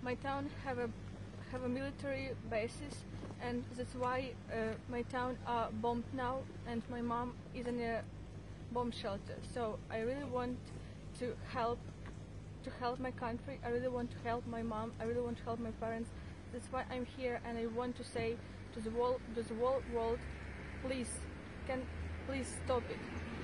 my town have a military basis, and that's why my town are bombed now, and my mom is in a bomb shelter. So I really want to help my country. I really want to help my mom. I really want to help my parents. That's why I'm here, and I want to say to the whole world, please stop it.